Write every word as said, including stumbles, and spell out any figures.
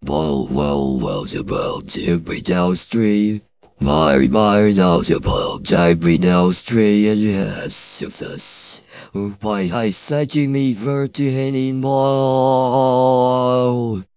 Well, well, well, the world, every down street. My, my, now the world, every down street, and yes, of this. Why I said you me for to anymore?